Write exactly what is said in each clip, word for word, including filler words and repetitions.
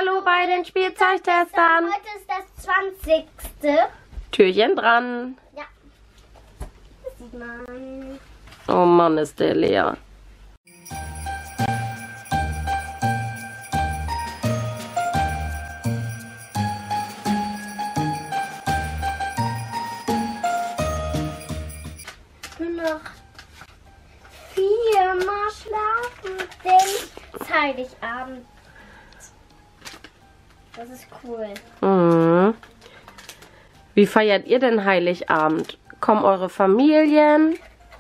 Hallo bei den Spielzeugtestern. Heute ist das zwanzigste Türchen dran. Ja. Das sieht man. Oh Mann, ist der leer. Nur noch viermal schlafen, denn es ist Heiligabend. Das ist cool. Mhm. Wie feiert ihr denn Heiligabend? Kommen eure Familien?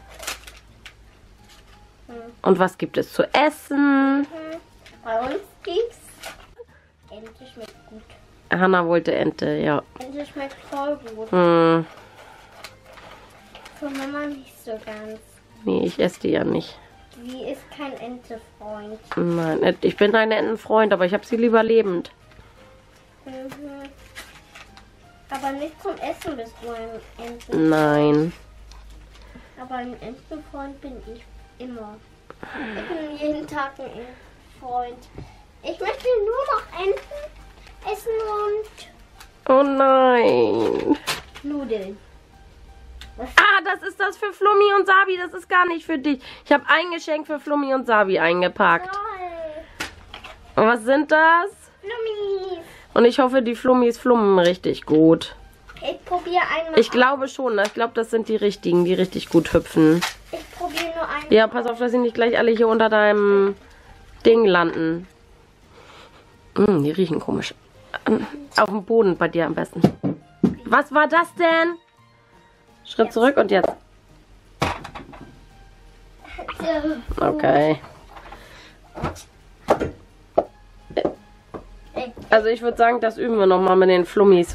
Mhm. Und was gibt es zu essen? Mhm. Bei uns gibt's Ente schmeckt gut. Hanna wollte Ente, ja. Ente schmeckt voll gut. Hm. Für Mama nicht so ganz. Nee, ich esse die ja nicht. Die ist kein Ente-Freund. Nein, ich bin ein Entenfreund, aber ich habe sie lieber lebend. Mhm. Aber nicht zum Essen bist du ein Enten. Nein. Aber ein Entenfreund bin ich immer. Ich bin jeden Tag ein Entenfreund. Ich möchte nur noch Enten essen und Oh nein. Nudeln. Was? Ah, das ist das für Flummi und Sabi. Das ist gar nicht für dich. Ich habe ein Geschenk für Flummi und Sabi eingepackt. Toll. Und was sind das? Flummis. Und ich hoffe, die Flummis flummen richtig gut. Ich probiere einmal. Ich glaube schon. Ich glaube, das sind die richtigen, die richtig gut hüpfen. Ich probiere nur einmal. Ja, pass auf, dass sie nicht gleich alle hier unter deinem Ding landen. Mm, die riechen komisch. Auf dem Boden bei dir am besten. Was war das denn? Schritt Jetzt. zurück und jetzt. Okay. Also ich würde sagen, das üben wir nochmal mit den Flummis.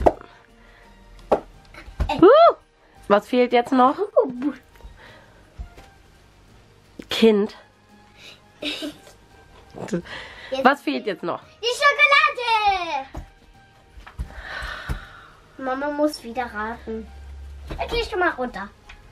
Huh! Was fehlt jetzt noch? Kind. Was fehlt jetzt noch? Die Schokolade! Mama muss wieder raten. Jetzt gehst du mal runter.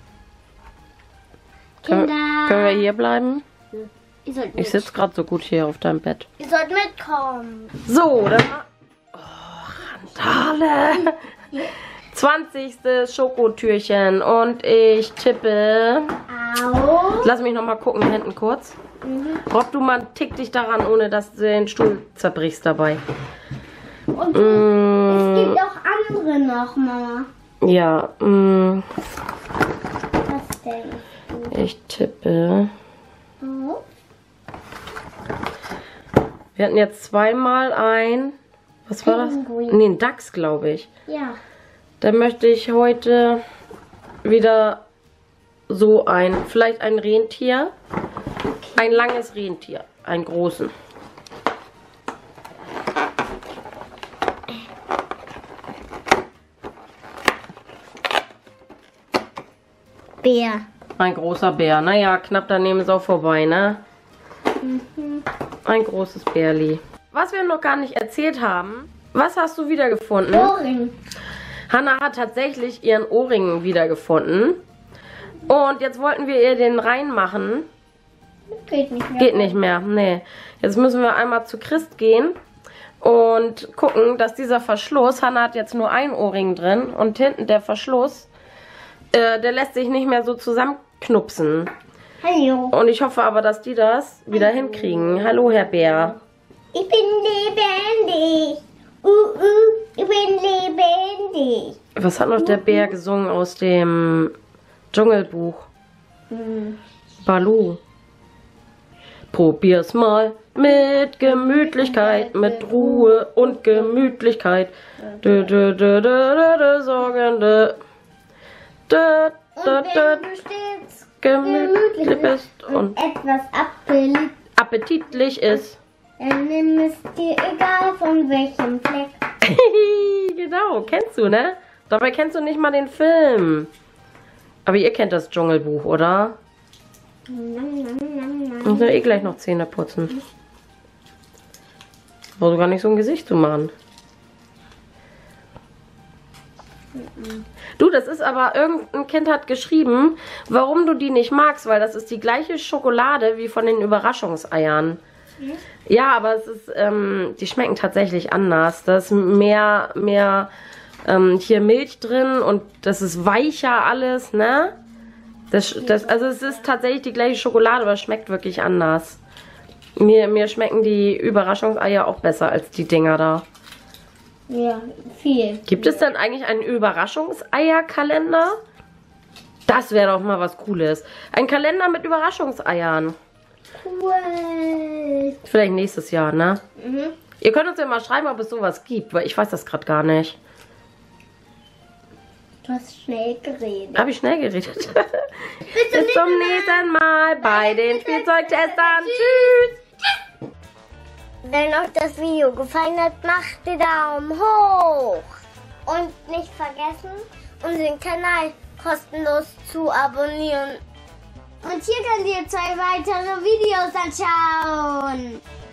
Können, Kinder. können wir hier bleiben? Ihr sollt Ich mit. sitze gerade so gut hier auf deinem Bett. Ihr sollt mitkommen. So, dann... Oh, Randale. zwanzigstes Schokotürchen. Und ich tippe... Au. Lass mich noch mal gucken, hinten kurz. Mhm. Rob, du mal tick dich daran, ohne dass du den Stuhl zerbrichst dabei. Und Mm, es gibt auch andere noch, Mama. ja, mm, Was denkst du? ich tippe... Oh. Wir hatten jetzt zweimal ein... Was war das? Pinguin. Nee, ein Dachs, glaube ich. Ja. Dann möchte ich heute wieder so ein, vielleicht ein Rentier. Ein langes Rentier. Einen großen. Bär. Ein großer Bär. Naja, knapp daneben ist auch vorbei, ne? Mhm. Ein großes Bärli. Was wir noch gar nicht erzählt haben, was hast du wiedergefunden? Ohrring. Hanna hat tatsächlich ihren Ohrring wiedergefunden. Und jetzt wollten wir ihr den reinmachen. Geht nicht mehr. Geht nicht mehr, nee. Jetzt müssen wir einmal zu Christ gehen und gucken, dass dieser Verschluss, Hanna hat jetzt nur ein Ohrring drin und hinten der Verschluss, äh, der lässt sich nicht mehr so zusammenknupsen. Hallo. Und ich hoffe aber, dass die das wieder hinkriegen. Hallo, Herr Bär. Ich bin lebendig. Uh, uh, ich bin lebendig. Was hat noch der Bär gesungen aus dem Dschungelbuch? Hm. Baloo. Probier's mal mit Gemütlichkeit, mit Ruhe und Gemütlichkeit. Dö, dö, dö, dö, dö, dö, Sorgende. Dö, Und dö, dö, wenn du stets gemütlich bist und und etwas appetitlich, appetitlich ist. dann nimm es dir egal von welchem Fleck. Genau, kennst du, ne? Dabei kennst du nicht mal den Film. Aber ihr kennt das Dschungelbuch, oder? Nam, nam, nam, nam. Ich muss ja eh gleich noch Zähne putzen. Brauchst du gar nicht so ein Gesicht zu machen. Du, das ist aber, irgendein Kind hat geschrieben, warum du die nicht magst, weil das ist die gleiche Schokolade wie von den Überraschungseiern. Hm? Ja, aber es ist, ähm, die schmecken tatsächlich anders. Da ist mehr, mehr ähm, hier Milch drin und das ist weicher alles, ne? Das, das, also es ist tatsächlich die gleiche Schokolade, aber es schmeckt wirklich anders. Mir, mir schmecken die Überraschungseier auch besser als die Dinger da. Ja, viel. Gibt es denn eigentlich einen Überraschungseierkalender? Das wäre doch mal was Cooles. Ein Kalender mit Überraschungseiern. Cool. Vielleicht nächstes Jahr, ne? Mhm. Ihr könnt uns ja mal schreiben, ob es sowas gibt, weil ich weiß das gerade gar nicht. Du hast schnell geredet. Habe ich schnell geredet? Bis zum nächsten Mal bei den Spielzeugtestern. Tschüss! Wenn euch das Video gefallen hat, macht den Daumen hoch. Und nicht vergessen, unseren Kanal kostenlos zu abonnieren. Und hier könnt ihr zwei weitere Videos anschauen.